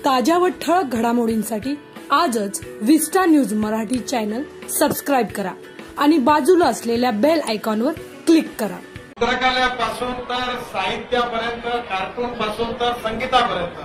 ताज्या व ठळक घडामोडींसाठी आजच Vista news Marathi channel subscribe करा आणि बाजूला असलेल्या बेल आयकॉनवर क्लिक करा। चित्रकलेपासून तर साहित्यापर्यंत, कार्टून पासून तर संगीतापर्यंत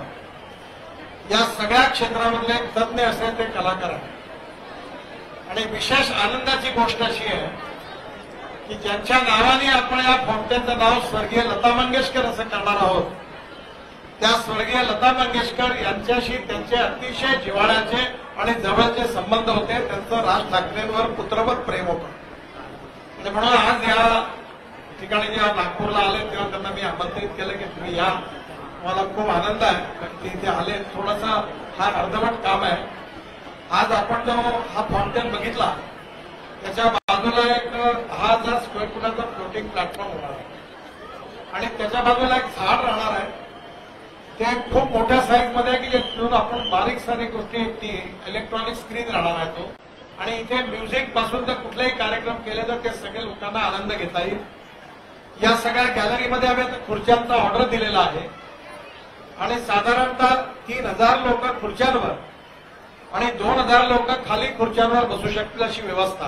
या सगळ्या क्षेत्रामधले तज्ञ असे ते कलाकार आहेत। आणि विशेष आनंदाची गोष्ट अशी आहे की ज्यांच्या नावाने आपण या फाउंटेनचं नाव स्वर्गीय लता मंगेशकर असं करणार आहोत, त्या स्वर्गीय लता मंगेशकर यांच्याशी त्यांचे अतिशय जिव्हाळ्याचे आणि जवळचे संबंध होते। त्यांचं राज ठाकरेंवर पुत्रवत प्रेम होतं आणि म्हणून आज या ठिकाणी जेव्हा नागपूरला आले तेव्हा त्यांना मी आमंत्रित केलं की तुम्ही या, मला खूप आनंद आहे की इथे आले। थोडासा हा अर्धवट काम आहे। आज आपण जो हा फाउंटेन बघितला त्याच्या बाजूला एक 10,000 स्क्वेअर फुटाचा फ्लोटिंग प्लॅटफॉर्म होणार आहे आणि त्याच्या बाजूला एक झाड राहणार आहे। ते खूप मोठ्या साईज मध्ये आहे की ज्यातून आपण बारीक सारी गोष्टी इलेक्ट्रॉनिक स्क्रीन राहणार आहे तो, आणि इथे म्युझिक पासून तर कुठलेही कार्यक्रम केले तर ते सगळे लोकांना आनंद घेता येईल। या सगळ्या गॅलरीमध्ये आम्ही आता खुर्च्यांचा ऑर्डर दिलेला आहे आणि साधारणतः 3,000 लोक खुर्च्यांवर आणि 2,000 लोक खाली खुर्च्यांवर बसू शकतील अशी व्यवस्था।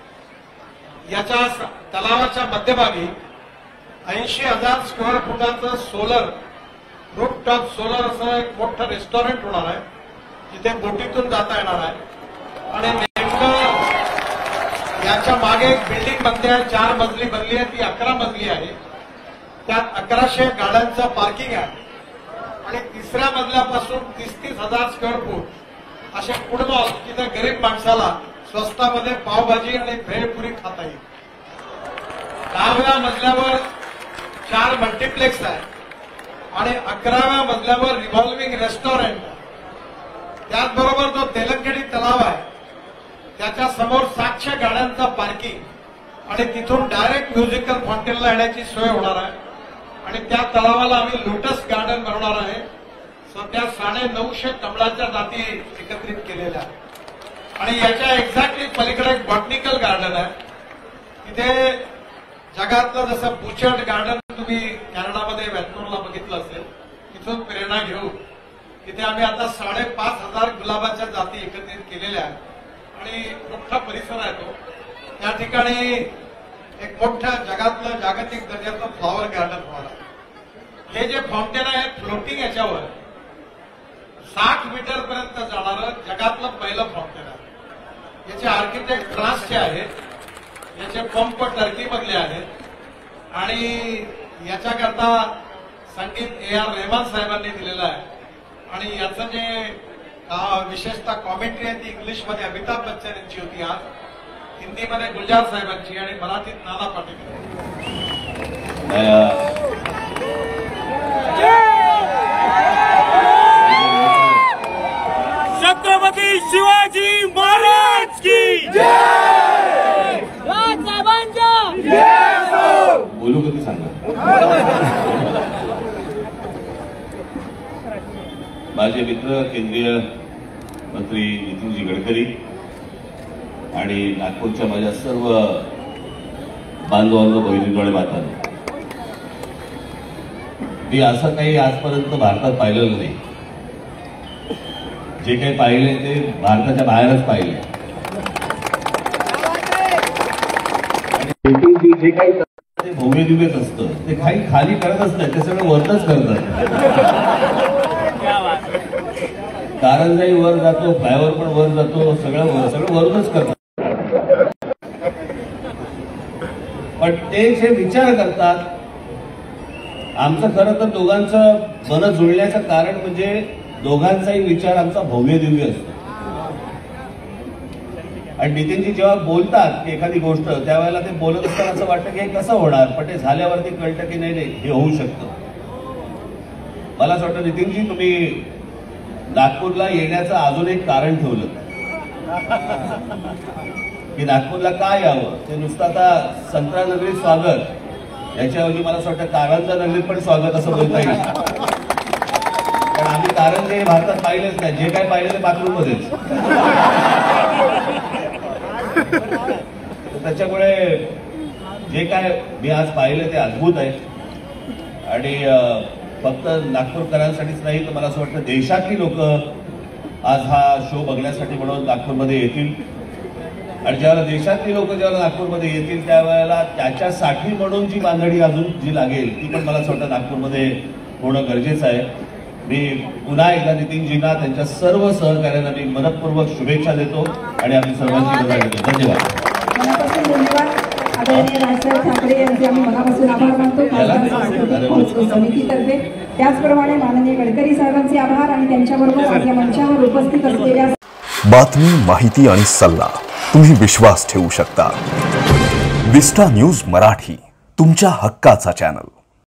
याच्या तलावाच्या मध्यभागी 80,000 स्क्वेअर फुटाचं सोलर रूफटॉप सोलर असं एक मोठं रेस्टॉरंट होणार आहे जिथे बोटीतून जाता येणार आहे। आणि नेमकं याच्या मागे एक बिल्डिंग बनते आहे, 4 मजली बनली आहे, ती 11 मजली आहे। त्यात 1100 गाड्यांचं पार्किंग आहे आणि 3ऱ्या मजल्यापासून 30,000 स्क्वेअर फूट असे फूड मॉल जिथे गरीब माणसाला स्वस्तामध्ये पावभाजी आणि भेळपुरी खाता येईल। 10व्या मजल्यावर 4 मल्टिप्लेक्स आहे आणि 11व्या मजल्यावर रिव्हॉल्विंग रेस्टॉरंट। त्याचबरोबर जो तेलंगणी तलाव आहे त्याच्या समोर 700 गाड्यांचा पार्किंग आणि तिथून डायरेक्ट म्युझिकल फाउंटेनला येण्याची सोय होणार आहे। आणि त्या तलावाला आम्ही लोटस गार्डन बनवणार आहे। सध्या 950 कमळाच्या जाती एकत्रित केलेल्या आहेत आणि याच्या एक्झॅक्टली पलीकडे एक बॉटनिकल गार्डन आहे। तिथे जगातलं जसं बुचर्ड गार्डन तुम्ही कॅनडामध्ये व्हॅन्कूव्हरला बघितलं असेल, तिथून प्रेरणा घेऊ। तिथे आम्ही आता 5,500 गुलाबाच्या जाती एकत्रित केलेल्या आहेत आणि मोठा परिसर आहे तो। त्या ठिकाणी एक मोठं जगातलं जागतिक दर्जाचं फ्लॉवर गार्डन होणार आहे। हे जे फाउंटेन आहे फ्लोटिंग याच्यावर 60 मीटर पर्यंत जाणारं जगातलं पहिलं फाउंटेन आहे। याचे आर्किटेक्ट फ्रान्सचे आहेत, याचे पंप टर्कीमधले आहेत आणि याच्याकरता संगीत A.R. रहमान साहेबांनी दिलेलं आहे। आणि याचं जे विशेषतः कॉमेंट्री आहे ती इंग्लिशमध्ये अमिताभ बच्चन यांची होती, आज हिंदीमध्ये गुलजार साहेबांची आणि मराठीत नाना पाटेकर। छत्रपती शिवाजी महाराज की जय, राजसाहेबांच्या जय। बोलू कधी सांगा। माझे मित्र केंद्रीय मंत्री नितीनजी गडकरी आणि नागपूरच्या माझ्या सर्व बांधवांनो, बहिणींनो आणि मातांनो, मी असं काही आजपर्यंत भारतात पाहिलेलं नाही। जे काही पाहिले ते भारताच्या बाहेरच पाहिले। आणि जे काही भव्य दिव्यच असतं ते काही खाली करतच नाही, ते सगळं वरच करतात। कारंजाई वर जातो, फ्लायओव्हर पण वर जातो, सगळं वरूनच करतात। पण ते जे विचार करतात, आमचं खरं तर दोघांचं मन जुळण्याचं कारण म्हणजे दोघांचाही विचार आमचा भव्य दिव्य असतो। आणि नितीनजी जेव्हा बोलतात की एखादी गोष्ट, त्यावेळेला ते बोलत असताना असं वाटतं की हे कसं होणार, पण ते झाल्यावरती कळतं की नाही हे होऊ शकतं। मला असं वाटतं नितीनजी तुम्ही नागपूरला येण्याचं अजून एक कारण ठेवलं की नागपूरला काय यावं, ते नुसतं आता संत्रा नगरीत स्वागत याच्याऐवजी मला असं वाटतं कारंजा नगरीत पण स्वागत असं बोलता येईल। कारण आम्ही कारंजे भारतात पाहिलेच नाही, जे काय पाहिलं ते बाथरूममध्येच। त्याच्यामुळे जे काय मी आज पाहिलं ते अद्भुत आहे आणि फक्त नागपूरकरांसाठीच नाही तर मला असं वाटतं देशातली लोक आज हा शो बघण्यासाठी म्हणून नागपूरमध्ये येतील. आणि ज्यावेळेला देशातली लोक ज्यावेळेला नागपूरमध्ये येतील त्यावेळेला त्याच्यासाठी म्हणून जी बांधणी अजून जी लागेल ती पण मला असं वाटतं नागपूरमध्ये होणं गरजेचं आहे. मी पुन्हा एकदा नितीनजींना त्यांच्या सर्व सहकार्यांना मी मनपूर्वक शुभेच्छा देतो आणि आपली सर्वांची रजा घेतो. धन्यवाद. मनापासून धन्यवाद. आदरणीय राजसाहेब ठाकरे यांचे आम्ही मनापासून आभार मानतो समितीतर्फे. त्याचप्रमाणे माननीय गडकरी साहेबांचे आभार आणि त्यांच्याबरोबर आज या मंचावर उपस्थित असलेल्या बातमी, माहिती आणि सल्ला तुम्ही विश्वास ठेवू शकता. विस्टा न्यूज मराठी, तुमच्या हक्काचा चॅनल.